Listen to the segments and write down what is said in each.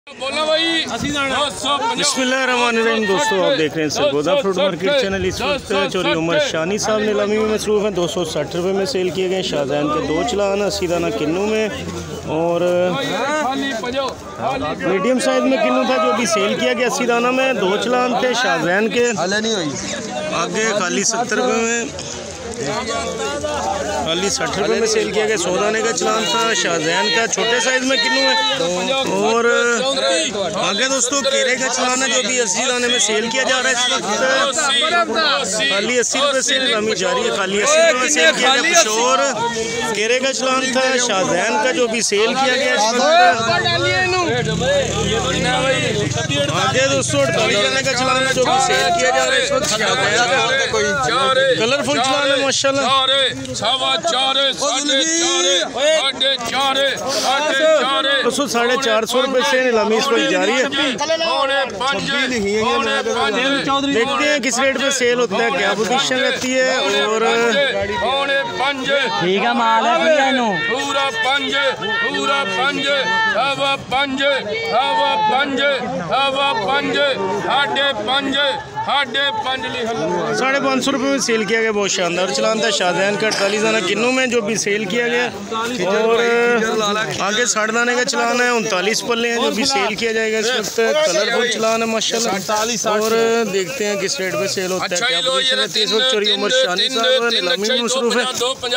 बिस्मिल्लाहिर्रहमानिर्रहीम। दोस्तों आप देख रहे हैं सरगोदा फ्रूट मार्केट चैनल। इस वक्त चोरी उमर शानी साहब नीलामी में मसरूफ़ हैं। 260 रुपये में सेल किए गए शाहजहान के 2 चलान 80 दाना किन्नू में, और मीडियम साइज़ में किन्नू था जो भी सेल किया गया 80 दाना में। 2 चलान थे शाहजहान के। आगे खाली 70 रुपये में, खाली 60 रुपये में सेल किया गया 100 दाने का चलान था शाहजहान का। छोटे साइज़ में किन्नू है। और आगे दोस्तों केरे का चलान है जो भी 80 दाने में सेल किया जा रहा है इस वक्त। खाली 80 रुपये से नीलामी जारी है। खाली 80 रुपये में सेल किया गया कुछ और केरे का चलान था शाहजहान का जो भी सेल किया गया इस वक्त। आगे दोस्तों 48 दाने का चलान है जो भी सेल किया जा रहा है इस वक्त शाहजहान का। कलरफुल चलान है माशाल्लाह। दोस्तों 450 रुपये से नीलामी इस वक्त जारी है। देखते हैं किस रेट पे सेल होता है, क्या पोजीशन रहती है। और ठीक है माल है पूरा पंज 550 रुपये में सेल किया गया। बहुत शानदार चलान था शाहजहान का। 48 दाना किन्नू में जो भी सेल किया गया। और आगे 60 दाने का चलान है। 39 पल्ले हैं जो भी सेल किया जाएगा इस वक्त। कलरफुल चलान है माशाल्लाह। और देखते हैं किस रेट पे सेल होता है, क्या पोजीशन रहती है इस वक्त। चोरी उमर शानी साहब नीलामी में मसरूफ है।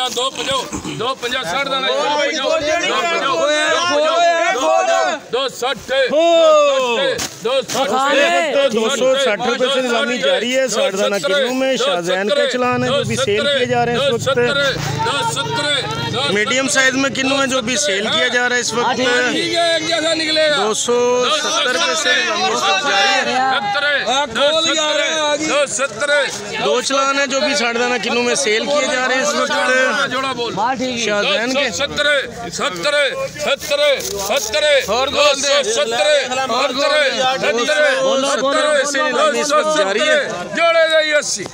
260 रुपये से नीलामी जारी है। 60 दाना किन्नू में शाहजहान के चलान है जो भी सेल किए जा रहे हैं इस वक्त। मीडियम साइज में किन्नू है जो भी सेल किया जा रहा है इस वक्त। 270 रुपये से नीलामी इस वक्त जारी है। 2 चलान है जो भी 60 दाना किन्नू में सेल किए जा रहे हैं इस वक्त शाहजहान के। 70 जारी है। जोड़े जाइए 80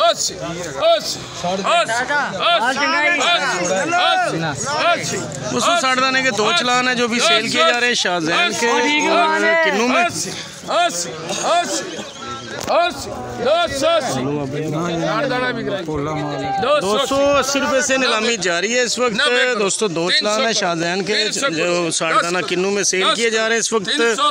60 दाने के 2 चलान है जो भी सेल किए जा रहे हैं शाहजहान के किन्नू में। 280 रुपये से नीलामी जारी है इस वक्त। दोस्तों 2 चलान है शाहजहान के जो 60 दाना किन्नू में सेल किए जा रहे हैं इस वक्त।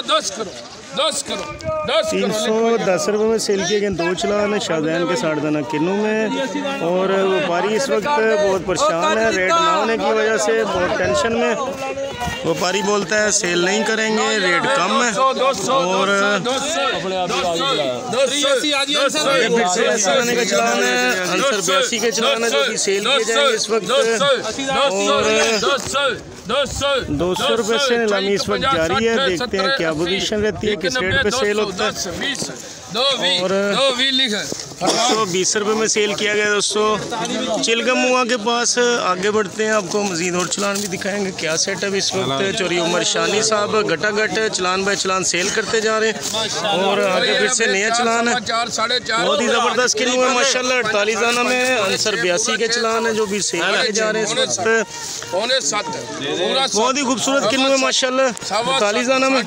310 रुपये में सेल किए गए 2 चलान है शाहजहान के 60 दाना किन्नू में। और व्यापारी इस वक्त बहुत परेशान है रेट ना होने की वजह से, बहुत टेंशन में। व्यापारी बोलता है सेल नहीं करेंगे, रेट कम है। और फिर से 80 दाने का चलान है, अंसर 82 के चलान है जो भी सेल किए जाएंगे इस वक्त। और 200 रुपये से नीलामी इस वक्त जारी है। देखते हैं क्या पोजीशन रहती है, किस रेट पे सेल होता है। और 220 रुपये में सेल किया गया दोस्तों चिलगम मुआ के पास। आगे बढ़ते हैं, आपको मजीद और चलान भी दिखाएंगे क्या सेटअप इस वक्त। चोरी उमर शानी साहब घटाघट चलान बाय चलान सेल करते जा रहे हैं। और आगे फिर से नया चलान है, बहुत ही ज़बरदस्त किन्नू है माशाल्लाह। 48 दाना में अंसर 82 के चलान है जो भी सेल किए जा रहे हैं इस वक्त। बहुत ही खूबसूरत किन्नू है माशाल्लाह। 48 दाना में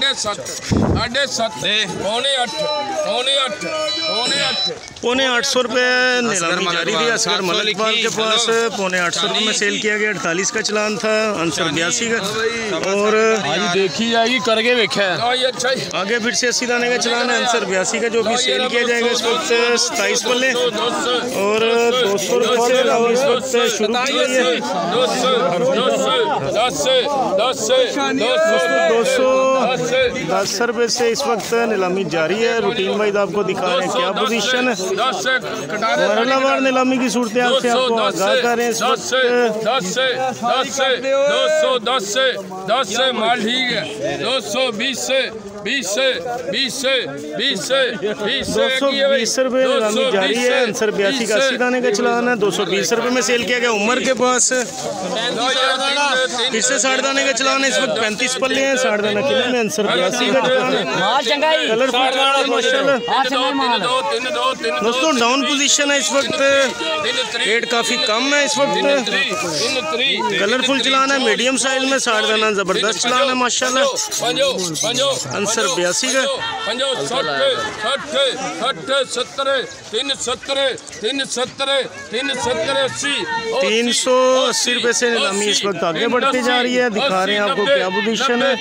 850 रुपये नीलामी जारी थी असगर मलक इकबाल के पास। 850 रुपये में सेल किया गया। 48 का चलान था अंसर 82 का। और देखी जाएगी करके देखा है। आगे फिर से 80 दाने का चलान है अंसर 82 का जो भी सेल किया जाएगा इस वक्त। 27 पल्ले और 200 रुपये से इस वक्त शुरू की गई है। 210 रुपये से इस वक्त नीलामी जारी है। रूटीन वाइज आपको दिखा रहे हैं क्या पोजीशन है। मरहलावार नीलामी की सूरत हाल से आपको आगाह कर रहे हैं इस वक्त। 210 से माल ठीक है। 220 से 20 रुपये नीलामी जारी है। अंसर 82 का 80 दाने का चलान है। 220 रुपये में सेल किया गया उमर के पास। फिर से 60 दाने का चलान है इस वक्त। 35 पल्ले हैं 60 दाना किलो में अंसर 82 का चलान है। दोस्तों डाउन पोजीशन है इस वक्त, रेट काफ़ी कम है इस वक्त। कलरफुल चलान है मीडियम साइज में। 60 दाना ज़बरदस्त चलान है माशाल्लाह। अंसर आंसर 82 का। 50 60 70 380 रुपए से नीलामी इस वक्त आगे बढ़ती जा रही है। दिखा रहे हैं आपको क्या पोजीशन है।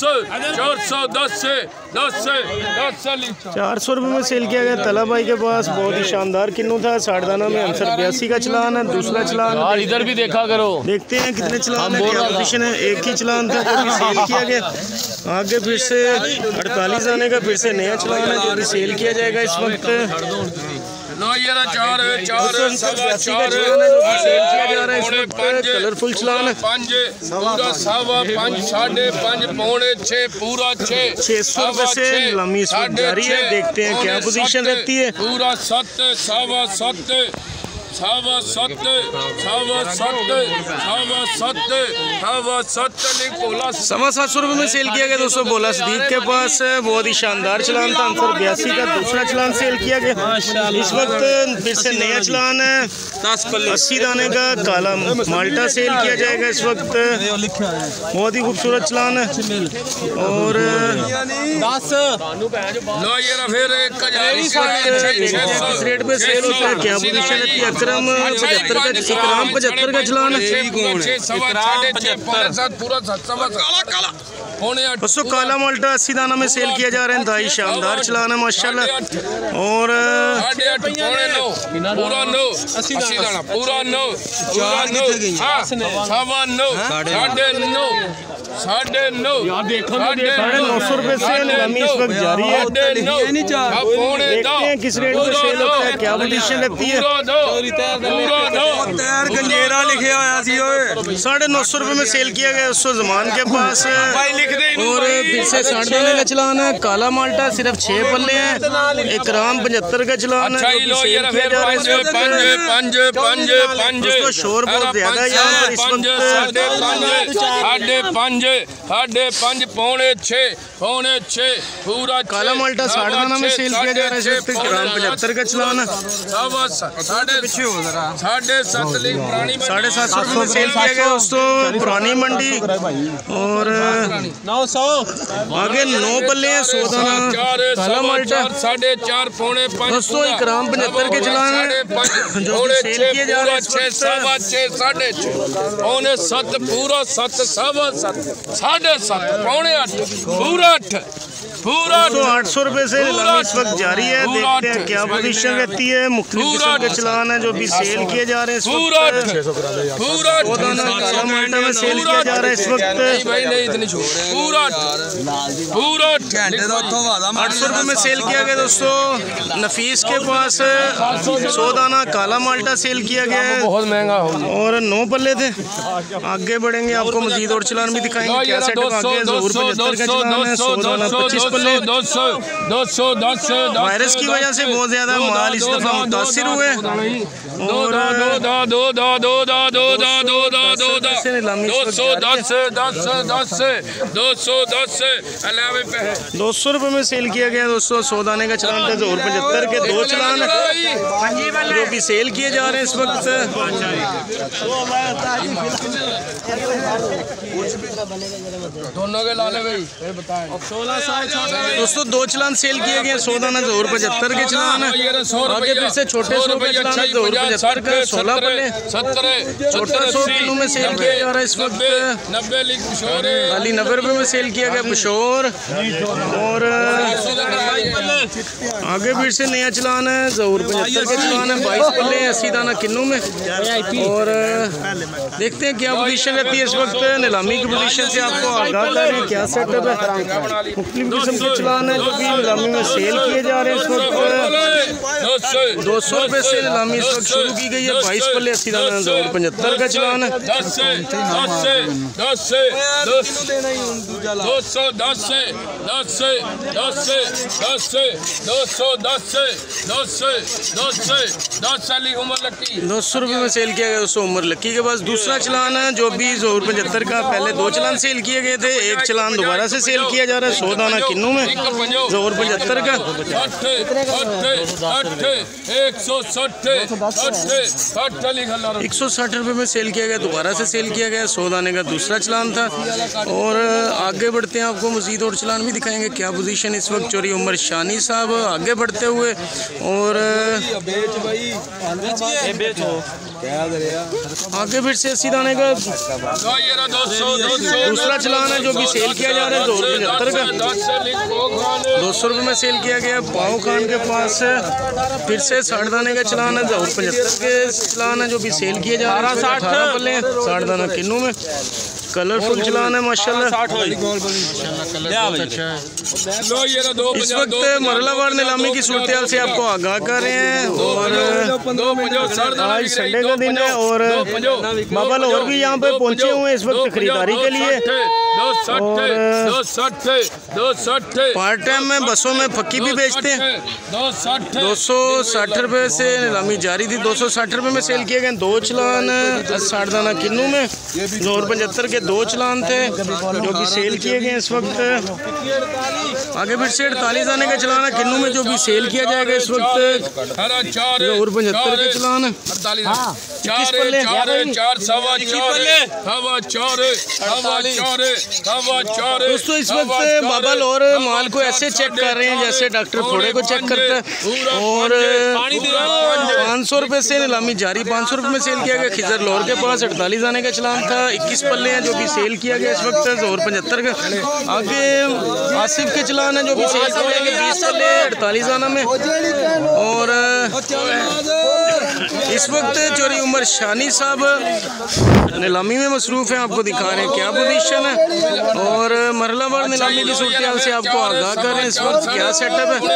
400 रुपए में सेल किया गया तला भाई के पास। बहुत ही शानदार किन्नू था। साड़दाना में आंसर 82 का चलान है। दूसरा चलान इधर भी देखा करो, देखते हैं कितने चलान है, क्या पोजीशन है। एक ही चलान था जो भी सेल किया गया। आगे फिर से 48 आने का फिर से नया चलान है जो भी सेल किया जाएगा इस वक्त। कलरफुल चलान 600 रुपए से नीलामी इस वक्त जारी है। देखते हैं क्या पोजीशन रहती है। पूरा 7 सवा 7 सवा 7 700 रुपए में सेल किया गया दोस्तों। बोला सदीक के पास बहुत ही शानदार चलान था। आंसर 82 का दूसरा चलान सेल किया गया। इस वक्त फिर से नया चलान है 80 दाने का काला माल्टा सेल किया जाएगा इस वक्त। बहुत ही खूबसूरत चलान है। और किस रेट पे सेल होता है, क्या पोजीशन रहती है। इकराम 75 का चलान है। दोस्तों काला माल्टा 80 दाना में सेल किया जा रहा है। इंतहाई शानदार चलान है माशाल्लाह। और पूरा 900 रुपए से नीलामी इस वक्त जारी है। देखते हैं किस रेट पे सेल होता है, क्या पोजीशन रहती है। 950 रुपए में सेल किया गया दोस्तों जमान के पास। और फिर से 60 दाने का चलान है। काला माल्टा सिर्फ 6 पल्ले हैं। इकराम 75 का चलान है जो कि सेल किया जा रहा है इस वक्त। दोस्तों शोर बहुत ज्यादा है यहाँ पर इस वक्त। 5.5 पूरा काला माल्टा 60 दाना में सेल किया जा रहा है। इकराम 75 का चलान है। 750 रुपए में सेल किया गया दोस्तों पुरानी मंडी। और 900 आगे 9 पल्ले हैं 100 दाना काला माल्टा। 4.5 दोस्तों इकराम 75 के चलान है जो कि सेल किए जा रहे हैं। 6 7 पूरा 7 सवा 7 7.5 पौने 8 पूरा 800 रुपए से नीलामी इस वक्त जारी है। देखते हैं क्या पोजीशन रहती है। मुख्तलिफ किस्म के चलान है जो भी सेल किए जा रहे हैं इस वक्त। काला माल्टा में सेल किया जा रहा है इस वक्त। 800 रुपए में सेल किया गया दोस्तों। नफीस के पास 100 दाना काला माल्टा सेल किया गया है। बहुत महंगा हो और 9 पल्ले थे। आगे बढ़ेंगे आपको मजीद और चलान भी दिखाएंगे। क्या सेटअप आगे ज़हूर 75 का चलान है। 100 दाना 25 पल्ले। 210 वायरस की वजह से बहुत ज्यादा माल इस दफा मुतासिर हुए। और 200 रुपए में सेल किया गया दोस्तों। 100 दाने का चलान था। ज़हूर 75 के 2 चलान जो भी सेल किए जा रहे हैं इस वक्त। दोनों के लाले भाई दोस्तों 2 चलान सेल किए गए। 100 दाना ज़हूर 75 के चलान है। आगे फिर से छोटे 100 के चलान है। ज़हूर 75 का 16 पल्ले 1700 किलो में सेल किया जा रहा है इस वक्त। 90 रुपए में सेल किया गया पिशोर। और आगे फिर से नया चलान है। ज़हूर 75 के चलान है। 22 पल्ले 80 दाना किन्नू में। और देखते हैं क्या पोजीशन रहती है इस वक्त। नीलामी की पोजीशन से आपको आगाह कर रहे हैं क्या सेटअप है। मुख्तलिफ किस्म के चलान है जो भी नीलामी में सेल किए जा रहे हैं इस वक्त। 200 रुपए से नीलामी इस वक्त शुरू की गई है। 22 पल्ले 80 दाना 75 का चलान है। 210 210 से 10 साल की उम्र लक्की 200 रुपये में सेल किया गया दोस्तों उम्र लक्की के पास। दूसरा चलान है जो भी ज़ोर 75 का, पहले 2 चलान सेल किए गए थे, एक चलान दोबारा से सेल किया जा रहा है 100 दाना किन्नू में ज़ोर 75 का। 160 रुपये में सेल किया गया, दोबारा से सेल किया गया 100 दाने का दूसरा चलान था। और आगे बढ़ते हैं, आपको मज़ीद और चलान भी दिखाएंगे क्या पोजीशन इस वक्त चोरी उमर शानी साहब आगे बढ़ते हुए। और आगे फिर से 80 दाने का दूसरा चलान है जो भी सेल किया जा रहा है 275 का, 200 रुपये में सेल किया गया। पाओ खान के पास फिर से 60 दाने का चलान है, 275 के चलान है जो भी सेल किए जा रहा है 18 पल्ले 60 दाना किन्नू में। कलरफुल चलान है माशाल्लाह। इस वक्त मरलावार नीलामी की सूरत से आपको आगाह कर रहे हैं। और आज संडे का दिन है और बाबा लाहौर भी यहाँ पे पहुँचे हुए हैं इस वक्त खरीदारी के लिए। पार्ट टाइम में बसों में फक्की भी बेचते हैं। 260 रुपये से नीलामी जारी थी, 260 रुपये में सेल किए गए 2 चलान 60 दाना किन्नू में। 275 के 2 चलान थे जो भी सेल किए गए इस वक्त। आगे फिर से 48 दाने का चलान है किन्नू में जो भी सेल किया जाएगा इस वक्त 275 के चलान है। दोस्तों इस वक्त बाबा लाहौर माल को ऐसे चेक कर रहे हैं जैसे डॉक्टर फोड़े को चेक करता है। और 500 रुपये से नीलामी जारी, 500 रुपये में सेल किया गया। खिजर लाहौर के पास 48 दाने का चलान था, 21 पल्ले हैं जो भी सेल किया गया इस वक्त 275 का। आगे आसिफ के चलान है जो भी सेल किया गया 20 पल्ले 48 दाना में। और इस वक्त चोरी उमर शानी साहब नीलामी में मसरूफ़ हैं, आपको दिखा रहे हैं क्या पोजीशन है। और मरलावार नीलामी की सूरत से आपको आगाह कर रहे हैं इस वक्त क्या सेटअप है।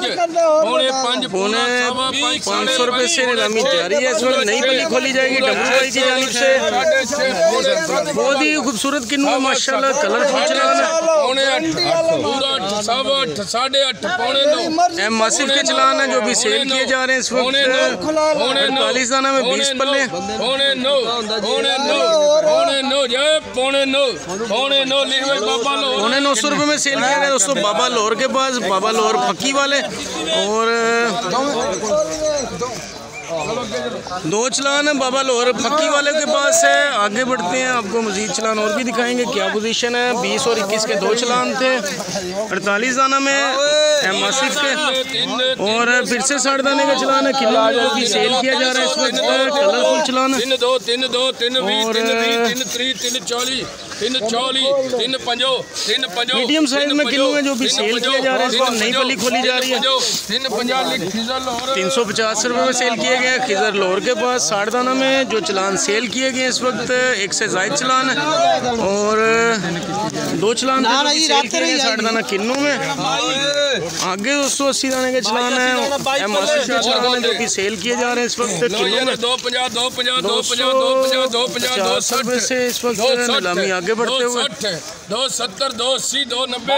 500 रुपये से नीलामी जारी है इस वक्त। नई पल्ली खोली जाएगी डब्बू भाई की जानिब से। बहुत ही खूबसूरत किन्नू है माशाल्लाह, कलरफुल चलान है। एम आसिफ के चलान है जो भी सेल किए जा रहे हैं इस वक्त 48 दाना में 20 पल्ले। 950 रुपये में सेल किया गया दोस्तों बाबा लाहौर के पास, बाबा लाहौर फक्की वाले। और 2 चलान है बाबा लाहौर फक्की वाले के पास है। आगे बढ़ते हैं, आपको मजीद चलान और भी दिखाएंगे क्या पोजीशन है। 20 और 21 के 2 चलान थे 48 दाना में एम आसिफ के। और फिर से 60 दाने का चलान है किलो जो भी सेल किया जा रहा है इस वक्त, कलरफुल चलान है। मीडियम साइज में किलो में जो भी सेल किया जा रहा है इस वक्त, नई पल्ली खोली जा रही है 350 रुपये में सेल किए गए। खिजर लाहौर के पास 60 दाना में जो चलान सेल किए गए इस वक्त 1 से ज़ायद चलान है। और 2 चलान सेल किए गए 60 दाना किन्नू में। आगे 280 दाने के चलान है एम आसिफ के चलान है जो कि सेल किए जा रहे हैं इस वक्त किलो में 250 रुपये से इस वक्त नीलामी आगे बढ़ते हुए। 270 280 290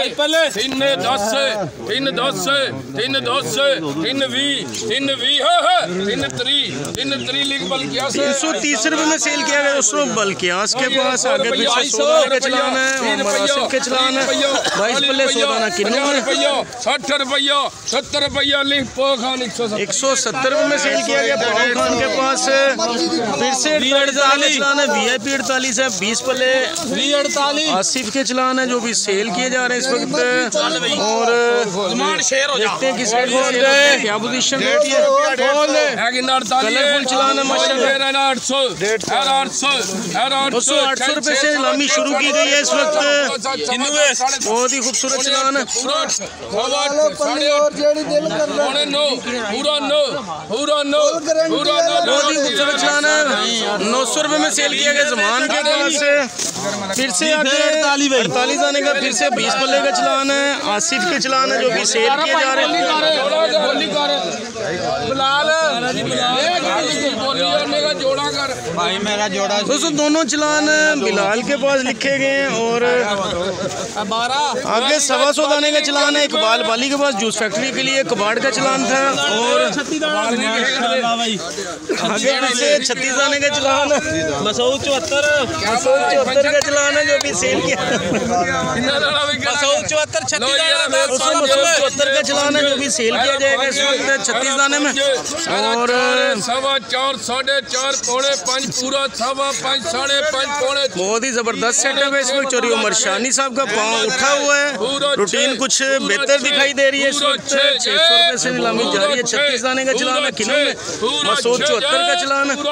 330 रुपये में सेल किया गया दोस्तों बल्कियास के पास। आगे पीछे 100 दाने का चलान है, मोहम्मद आसिफ के चलान है 22 पल्ले 100 दाना किन्नू में। 60 रुपया 70 रुपया 170 रुपये में सेल किया गया पाओ खान के पास। फिर से 48 चलान है VIP 48 है 20 पल्ले 48 आसिफ के चलान है जो भी सेल किए जा रहे हैं इस वक्त। और देखते हैं किस रेट में सेल होते हैं, क्या पोजीशन रहती है। कलरफुल चलान है माशाल्लाह। 800 रुपये से नीलामी शुरू की गई है इस वक्त। बहुत ही खूबसूरत चलान है। बहुत ही खूबसूरत चलान है। 900 रुपये में सेल किया गया जमान के पास। फिर से 48 आने का फिर से 20 पल्ले का चलान है आसिफ के चलान है जो भी सेल किए जा रहे हैं। भाई मेरा जोड़ा दोस्तों दोनों चलान बिलाल के पास लिखे गए हैं और आगे 125 दाने का चलान है इकबाल वाली के पास जूस फैक्ट्री के लिए कबाड़ का चलान था और आगे पीछे 36 दाने का चलान मसूद 74 का चलान है जो भी सेल किया मसूद 74 74 का चलान है जो भी सेल किया जाएगा इस वक्त 36 दाने में और 4.25 4.5 पौने 5 पूरा 5.5 5.5 पौने। बहुत ही जबरदस्त सेटअप है इस वक्त। चोरी उमर शानी साहब का पाँव उठा हुआ है, रूटीन कुछ बेहतर दिखाई दे रही है इस वक्त। 600 रुपये से नीलामी जारी है। 36 दाने का चलान है किलो में। मसूद 74 का चलान है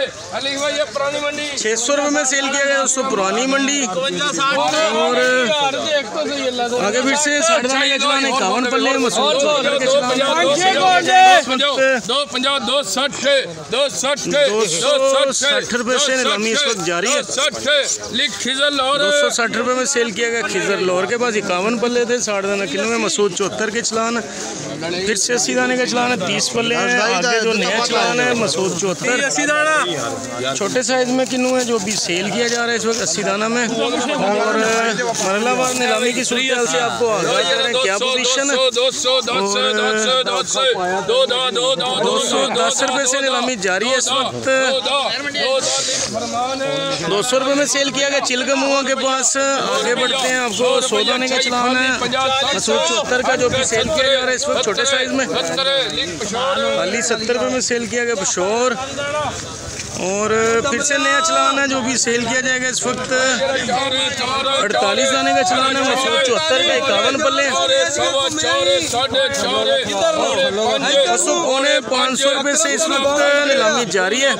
600 रुपये में सेल किया गया उसको पुरानी मंडी। और आगे फिर से 60 दाने का चलान है 51 पल्ले मसूद 74 के चलान 260 रुपये से नीलामी इस वक्त जारी है। 260 रुपये में सेल किया गया खिजर लोर के पास 51 पल्ले थे 60 दाना किलो में। मसूद 74 के चलान फिर से 80 दाने का चलान है 30 पल्ले हैं। आगे जो नया चलान है मसूद 74 छोटे साइज में किन्नू है जो भी सेल किया जा रहा है इस वक्त 80 दाना में। और मरलाबाद नीलामी की सूरत से आपको आगाह कर रहे हैं क्या पोजीशन है। 210 रुपये से नीलामी जारी है इस वक्त। 200 रुपये में सेल किया गया चिलगम हुआ के पास। आगे बढ़ते हैं आपको 100 दाने का चलान है मसूद 74 का जो भी सेल किया जा रहा है इस वक्त छोटे साइज में। खाली 70 रुपये में सेल किया गया पशोर। और फिर से नया चलान है जो भी सेल किया जाएगा इस वक्त 48 दाने का चलान है मसूद 74 का 51 पल्ले। 500 रुपये से इस वक्त नीलामी जारी है।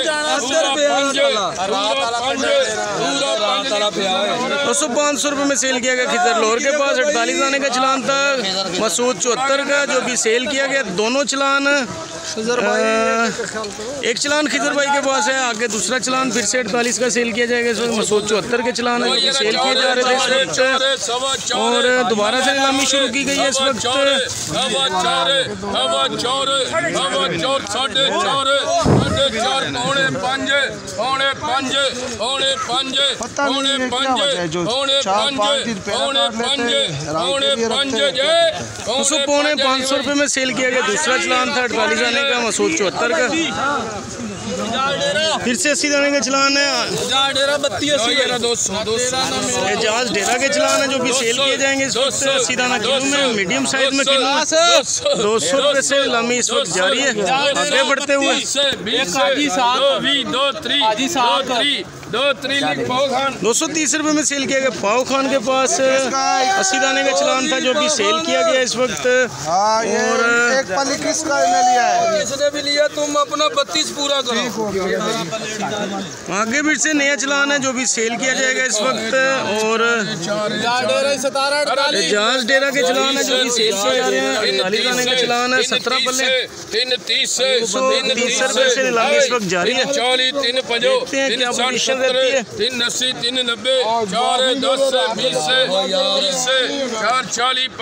500 रुपये में सेल किया गया खिजर लोर के पास। 48 दाने का चलान था मसूद 74 का जो भी सेल किया गया। दोनों चलान एक चलान खिजर भाई के पास है, आगे दूसरा चलान फिर से 48 का सेल किया जाएगा इस वक्त। मसूद 74 के चलान है जो कि सेल किए जा रहे थे इस वक्त। और दोबारा से नीलामी शुरू की गई है इस वक्त। 500 रुपये में सेल किया गया दूसरा चलान था 48 दाने का मसूद 74 का। फिर से 80 दाने का चलान है एजाज डेरा के चलान है जो भी सेल किए जाएंगे इस वक्त 80 दाना किलो में। मीडियम साइज में किलो 200 रुपये से नीलामी इस वक्त जारी है। आगे बढ़ते हुए 230 रुपये में सेल किया गया पाव खान के पास। 80 दाने का चलान था जो भी सेल किया गया इस वक्त। और एक पल्ली किसका लिया है? किसने भी लिया तुम अपना 32 पूरा करो। आगे फिर से नया चलान है जो भी सेल किया जाएगा इस वक्त। और एजाज डेरा के चलान है जो भी सेल किए जा रहे हैं। 48 दाने का चलान है 17 पल्ले 330 रुपये से नीलामी इस वक्त जारी है। 380 390 4 10 20 4 40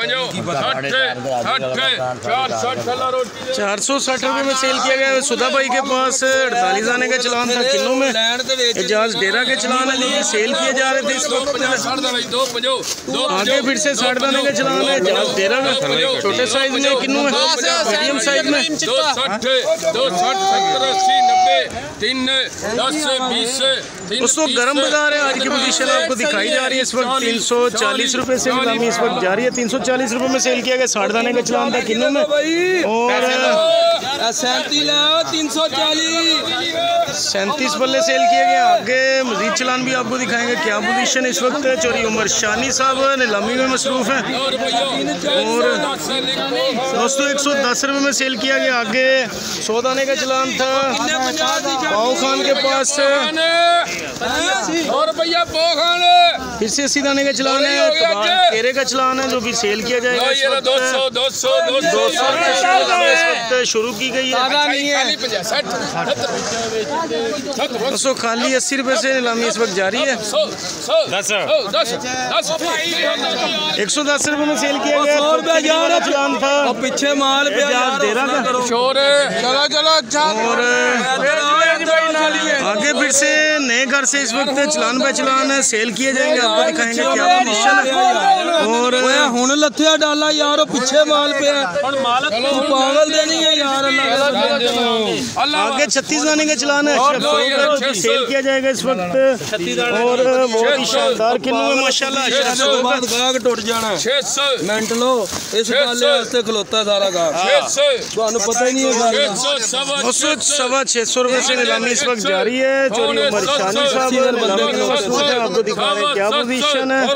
460 रुपये में सेल किया गया सुधा भाई के पास। 48 दाने का चलान था किलो में। एजाज डेरा के चलान है जो कि सेल किए जा रहे थे इस वक्त। आगे फिर से 60 दाने का चलान है एजाज डेरा का छोटे साइज में किलो है मीडियम साइज में। 260 गर्म बाजार है आज की पोजीशन आपको दिखाई जा रही है इस वक्त। 340 रुपये से नीलामी इस वक्त जारी है। 340 रुपये में सेल किया गया 60 दाने का चलान था किलो में। और 37 पल्ले सेल किए गए। आगे मजीद चलान भी आपको दिखाएंगे क्या पोजीशन इस वक्त। चोरी उमर शानी साहब नीलामी में मसरूफ है। और दोस्तों 110 रुपये में सेल किया गया। आगे 100 दाने का चलान था पाव खान के पास। फिर से 80 दाने का चलान है केरे का चलान है जो भी सेल किया जाएगा इस वक्त। 200 शुरू की गई है। दोस्तों खाली 80 रुपये से नीलामी इस वक्त जारी है। 110 रुपये में सेल किया गया चलान था पीछे माल डेरा का। और आगे फिर से नए घर से इस वक्त चलान बाय चलान सेल किए जाएंगे, आपको दिखाएंगे क्या पोजीशन है। और हुन लथया डाला यार पीछे माल पे पागल देनी है यार। आगे 36 दाने का चलान है, सेल किया जाएगा इस वक्त। और बहुत ही शानदार किलो है माशाल्लाह। गाहक टुट जाना मिनट लो इस गाले वास्ते खलोता सारा गाहक, ਤੁਹਾਨੂੰ पता ही नहीं है। 600 रुपए से नीलामी इस वक्त जारी है। चोरी उमर शानी साहब आपको दिखा रहे हैं क्या पोजीशन है।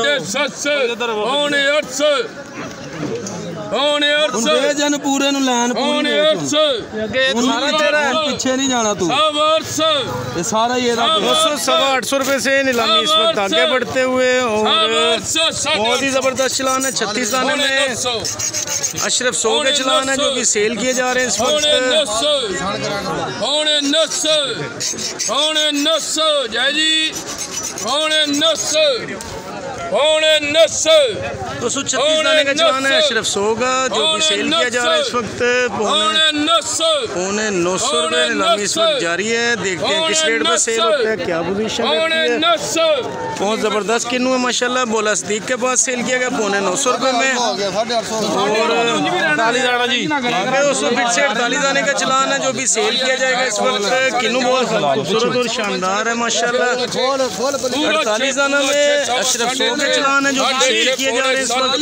जन पूरे नु लैन पीछे नहीं जाना तू ये सारा ये 800 रुपए से नीलामी इस वक्त आगे बढ़ते हुए। और बहुत ही जबरदस्त चलान है। 36 दाने में अशरफ 100 के चलान है जो कि सेल किए जा रहे हैं इस वक्त। तो 36 दाने का चलान है अशरफ 100 का जो कि सेल किया जा रहा है इस वक्त। 950 रुपये नीलामी इस वक्त जारी है। देखते हैं किस रेट पर सेल होता है, क्या पोजीशन है। बहुत ज़बरदस्त किन्नू है माशाल्लाह। बोला सदीक के पास सेल किया गया 950 रुपये में। और आगे 48 दाने का चलान है जो भी सेल किया जाएगा इस वक्त। किन्नू बहुत खूबसूरत और शानदार है माशाल्लाह। 48 दाना में अशरफ 100 के चलान है जो कि सेल किए जा रहे हैं इस वक्त।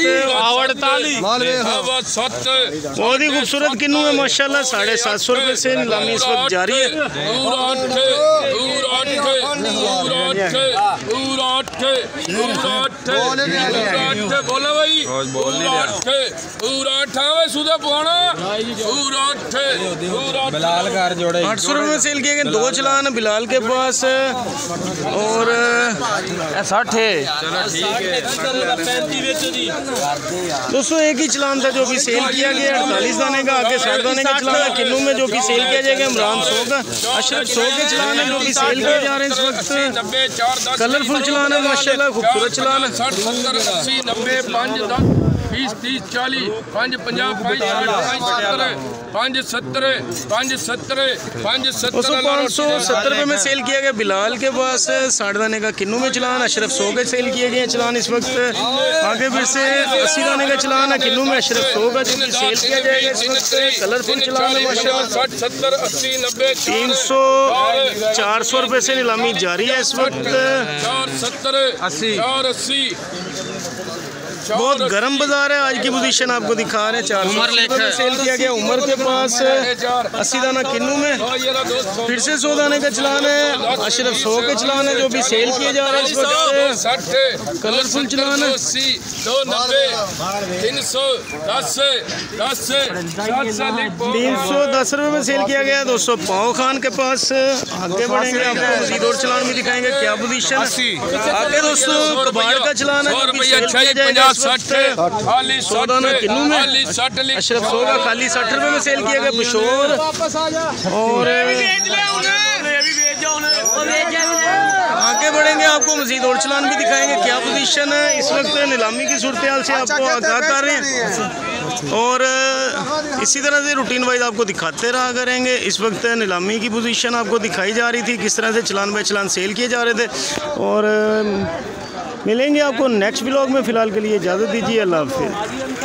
बहुत ही खूबसूरत किन्नू है माशाल्लाह। 750 रुपये से नीलामी इस वक्त जारी है। बोला भाई 800 रुपये में सेल किए गए 2 चलान बिलाल के पास। और 60 है दोस्तों, एक ही चलान था जो भी सेल किया गया 48 दाने का। आगे 60 दाने का चलान है किन्नू में जो कि सेल किया जाएगा। इमरान 100 का, अशरफ 100 के चलान है जो कि सेल किए जा रहे हैं इस वक्त। कलरफुल चलान है माशाल्लाह, खूबसूरत चलान है। 60 70 80 90 5 10 20 30 40 5 50 5 60 5 70 570 रुपये में सेल किया गया बिलाल के पास। 60 दाने का किन्नू में चलान, अशरफ 100 के सेल किए गए चलान इस वक्त। आगे फिर से 80 दाने का चलान है किन्नू में, अशरफ 100 का जो कि सेल किया जाएगा इस वक्त। कलरफुल चलान है माशाल्लाह। 60 70 80 90 300 400 रुपये से नीलामी जारी है इस वक्त। 470 80 480 बहुत गर्म बाजार है। आज की पोजीशन आपको दिखा रहे हैं। 400 रुपये में सेल किया गया उमर के पास। 80 दाना किन्नू में, फिर से 100 दाने का चलान है, अशरफ 100 के चलान है जो भी सेल किए जा रहे हैं इस वक्त। कलरफुल चलान है। 310 रुपये में सेल किया गया 200 पाओ खान के पास। आगे बढ़ेंगे, आपको मजीद और चलान भी दिखाएंगे क्या पोजीशन है। आगे दोस्तों कबाड़ का चलान है जो भी सेल किया जाएगा 100 दाना किन्नू में, अशरफ 100 का खाली 60 रुपये में सेल किया गया पिशोर। और आगे बढ़ेंगे, आपको मजीद और चलान भी दिखाएंगे क्या पोजीशन है इस वक्त। नीलामी की सूरत हाल से आपको आगाह कर रहे हैं और इसी तरह से रूटीन वाइज आपको दिखाते रहा करेंगे। इस वक्त नीलामी की पोजीशन आपको दिखाई जा रही थी, किस तरह से चलान बाय चलान सेल किए जा रहे थे। और मिलेंगे आपको नेक्स्ट व्लॉग में। फ़िलहाल के लिए इजाज़त दीजिए, अल्लाह हाफ़िज़।